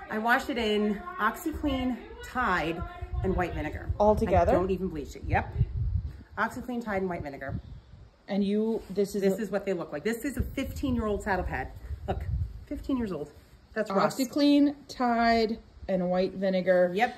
I washed it in OxiClean, Tide, and white vinegar. All together? I don't even bleach it. Yep. OxiClean, Tide, and white vinegar. And this is what they look like. This is a 15-year-old saddle pad. Look, 15 years old. That's rust. OxiClean, Tide, and white vinegar. Yep.